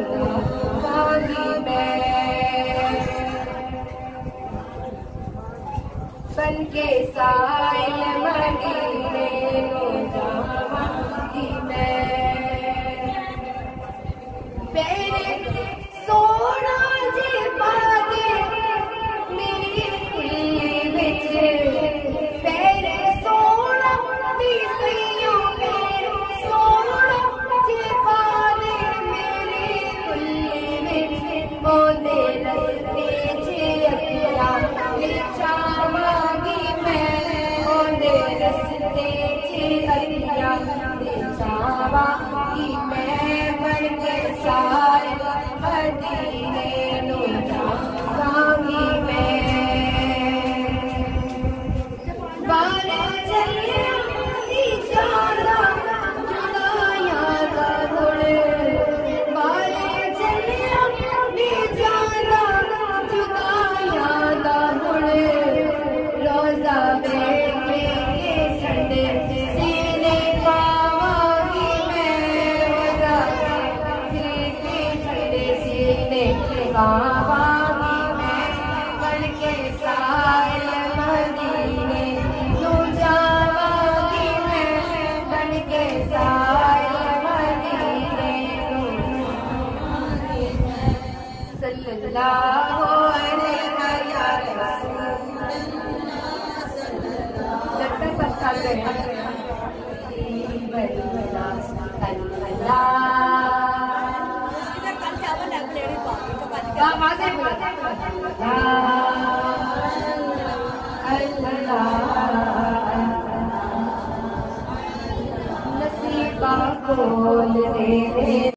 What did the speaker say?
जाऊंगी मैं, बन के साइल मदीने नु जाऊंगी मैं। मेरे सोना जी पादे मेरी कुल्ली विच, मेरे सोना दी सैयों मेरे सोना जी पादे मेरी कुल्ली विच, ओदे रस्ते च अखियां बिछावांगी मैं, ओदे रस्ते च अखियां बिछावांगी मैं, बन के साइल मदीने नु जाऊंगी मैं। बारे चलिया दी जाना जुदाइयां दा गुण, बारे चलिया दी जाना जुदाइयां दा गुण, रोजा वेखे के संडे सीने पावांगी मैं, रोजा वेखे के संडे सीने पावांगी मैं, बन के साइल मदीने नु जावांगी मैं, बन के साइल मदीने नु जावांगी मैं। सल्लल्लाहु अलैहि या रसूल लगता सब चल रहे हैं। नसीबा खोल दे